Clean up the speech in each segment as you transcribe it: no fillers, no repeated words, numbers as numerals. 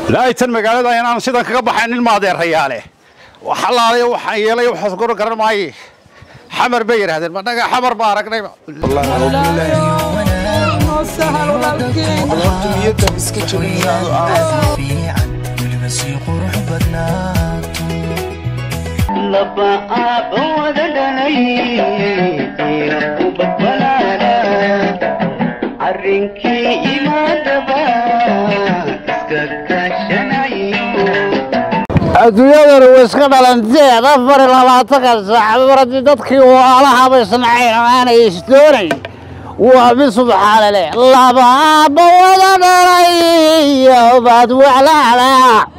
لا يتن مقالة أنا سيدا كقبح عن الماضي الريالة وحلالي وحيالي وحسقور قرن معي حمر بير هذا المنطقة حمر بارك نيم والله سهل والله تميتها بسكتشر adduunyada way iska dhalanteen 24 saac baradii dadkii walaalaha bay sanaceen aanay istooray waa bi subxaanallah laba wada dhalay baad walaala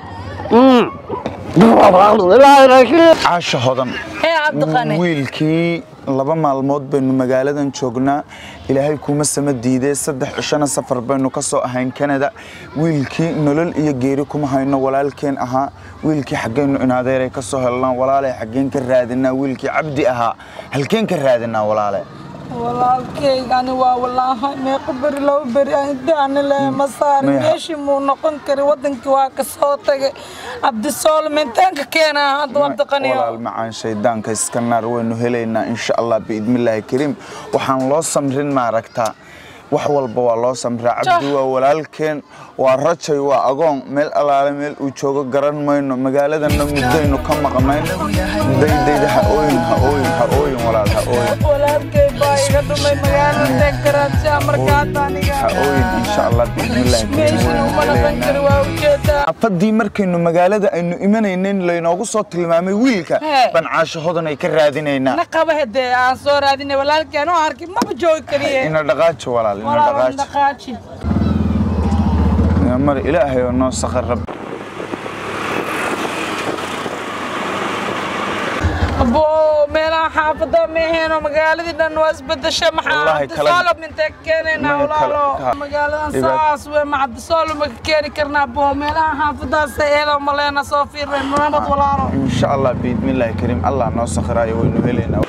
caasha hodan wiilkii laba maalmood baynu magaaladan joognaa ilaahay kuma sama diiday 3 cishana safar baynu ka soo ahayn Canada wiilkii nolol iyo geeri kuma hayno walaalkeen ahaa wiilkii xageenu in adeeray ka soo helaan walaalay xageen ka raadinaa wiilkii cabdi ahaa halkeen ka raadinaa walaalay walaalkeygani waa wallaahi mee qabri loo bari aan la masaar meeshii muu noqon kari wadankii waa ka soo tagay abdi solomon tanka keena hadda wada qaniyo walaal macaan shaydaanka iska naar waynu heleynaa insha Allah biidmillaahi kariim waxaan loo samrin ma aragtaa wax walba waa loo samraa cabdi waa walaalkeen waa rajay waa agoon meel alaale meel uu joogo garan mayno magaaladana mudaynu ka maqnayn daydayda ha ooyin walaal ha ooyin walaalkay baa iga dhumay magaalada Karachi markaa taaniga ha ooyin insha Allah biidmillaahi afadii markaynu magaalada aynu imanayneen leynoogu soo tilmaamay wiilka ban caasho hodan ay ka raadinaynaa naqaba hadee aan soo raadinay walaalkeen oo arkay ma joogi kariye ina dhaqaajo walaal ina dhaqaajo مر إلهي والناس سخر رب أبو ميلا حافظة مهين ومقالدي دنواز بدشة محاد صالب من تكينينا ولالو مقالدان ساس ومعد صالب مكيني كرنا أبو ميلا حافظة سيئلة وملينا صوفير من مرمض ولالو إن شاء الله بإذن الله كريم الله ناس سخر أي وينو هلينا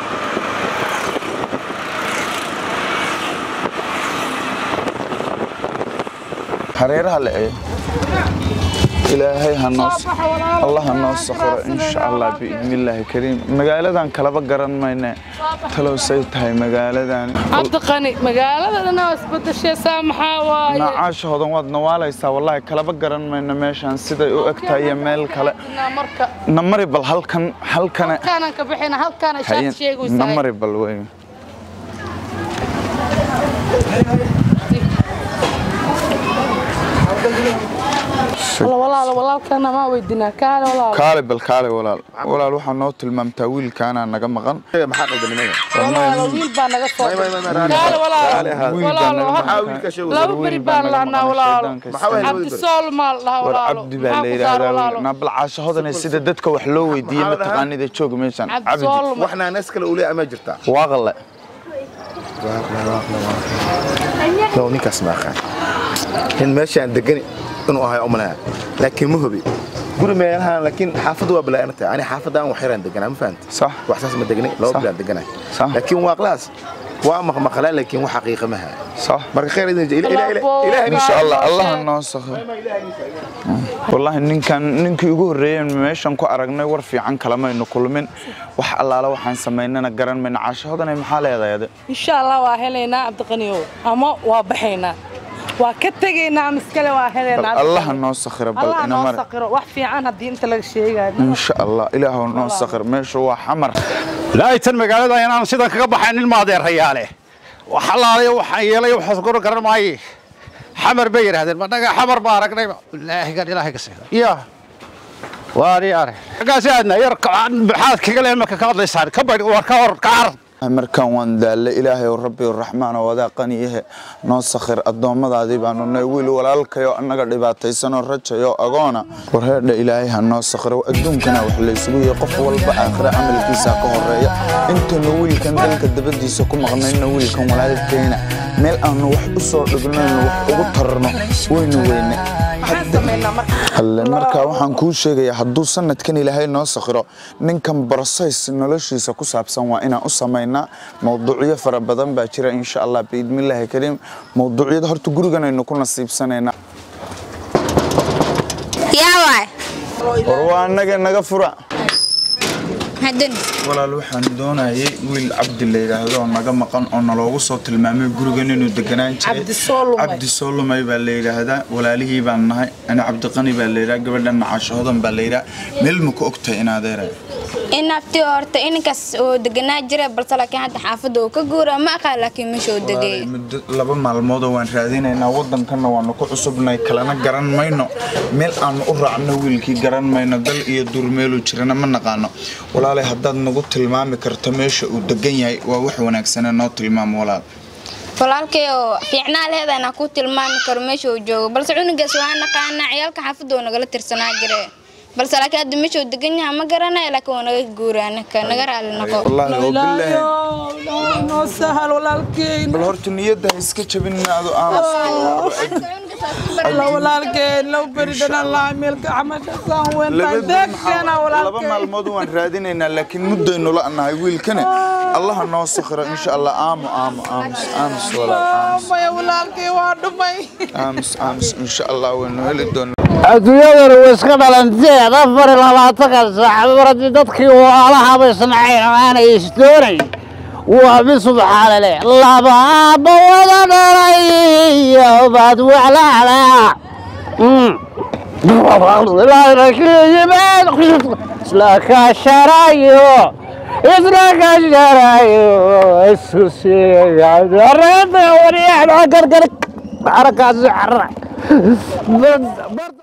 حريرها لأيه إلهي هنوس الله هنوس سخر إن شاء الله بإذن الله كريم مقالدان كلابا قرن ماينة تلو سيتهاي مقالدان عبد القني مقالدان ناس بدشي سامحة واي نعاش هذا واد نواليسا والله كلابا قرن ماينة ماشان سيدا يؤكتها يميل كلا نمري بل هل كان كبحينا هل كان شاك شيء ويساي نمري بل وين والله كان ما ودنا كالي بالكالي ولا روح النوت الممتويل كان نجا مغن محقق بالنمية والله ويل بان نجا صوت ولا بري بان لنا ولا عبد الصالح لا ولا عبد بالله نبل عاش هذا السيد دتك وحلو ويدي متقاني ذا شوق ميشان عبد واحنا ناس كل أولي أما جرتا واغلا لو نكاس ما خان إن ماشي عند الجني إنه هاي أمنا لكن مهبي قول ما يلها لكن حافظ وبلا أنت يعني حافظ أنا وحيران دقنا ما فهمت صح وإحساس ما دقني لو بلا دقنا صح لكن واقلاس وما خلال لكن وحقيقة ما هي صح مرة خير إله إن شاء الله الله الناس والله نك يقول ريان ماشان كو أرجنا ورفي عن كلامه إنه كل من وح الله لو حن سمينا نجرن من عشرة هذا محل هذا إن شاء الله واهلنا عبد الغني أما وبحينا وكتجينا مسكلة واهلنا الله الناس سخر الله الناس سخر وحفي عنها دي أنت لك شيء إن شاء الله إله الناس سخر ماشي هو حمر لا يتن مقالة أنا سيدا كقبح عن الماضي الريالة وحلالي وحيالي وحسقور قرن معي حمر بير هذا المنطقة حمر بارك نيم الله قال إلهي قصير يا واري أري قاسيادنا يركع بحاث كقلة ما كقاض لسان كبر وركور كعرض مركان وان دال إلهي وربي الرحمن وذاقني نوسخر الضوء ذي بانو نقول ولالك يو أنك دبعتيسن الرجع يو أغانا ورهد إلهي هنوسخر وأدوم كنا وحلي سوي يقف والبآخر عمل كيسا كهرية انت نقول كان ذلك الدبدي سكم غنين نقول كان ولالك كينا ميل أنه وح أصور لقنا وح أغطرنا وين هلا marka waxaan ku sheegay hadduu sanadkan Ilaahay noo sakhiro ninkan barasays noloshiisa ku saabsan waa inaan u sameeynaa mowduucyo fara badan baa jira insha Allah biidmillaahi kariim mowduucyada horta gurigan aynu ku nasiibsanayna warwaanaga naga fura hadan walaal waxaan doonayay wiil Cabdi la yiraahdo oo naga maqan oo naloogu soo tilmaamay gurigan inuu deganaan jiray Cabdi Soolomay baa la yiraahdaa walaalihii baan nahay ana Cabdi Qani baa la yiraahdaa gabadhan Caashoodan baa la yiraahdaa meel ma ku ogtay inaad eray inafti horta inkaas oo deganaa jiray balse laakiin hadda xaafadda oo ka guura ma aqaan laakiin ma soo degay laba maalmood oo waan raadinaynaa wadankan waan ku cusubnay kalena garan mayno meel aan u raacno wiilkii garan mayno dal iyo durmeelo jirana ma naqaano walaalay haddaad nagu tilmaami karto meesha uu degan yahay waa wax wanaagsan noo tilmaam walaalkay oo fiicnaa leedana ku tilmaami karo meesha uu joogo balse cunugaas waa naqaana ciyalka xaafadda oo nagala tirsanaa jiray balse laakiin hadda meesha uu degan yahay ma garanayo laakiin waa naga guuraana ka naga raali noqo wallahi billahi noo sahal walaalkay bal horta niyada iska jabinaado walaalkay loo baridana la ameelka xamasha saan weyn taagteena walaalkay laba maalmood waan raadinaynaa laakiin mudayno la anahay wiilkana Allah noo sakhira insha Allah aamus walaalkay waa dhumay aamus insha Allah waan heli doonaa adduunyadana way iska dhalanteed 24 saac baradii dadkii walaalaha bay sanaceen aanay isdoonayn waa bi subxaanallah laba wada dhalay baad walaala la rakiibad islaka sharayo isusiga darada wariyaha gargar حركة زعرة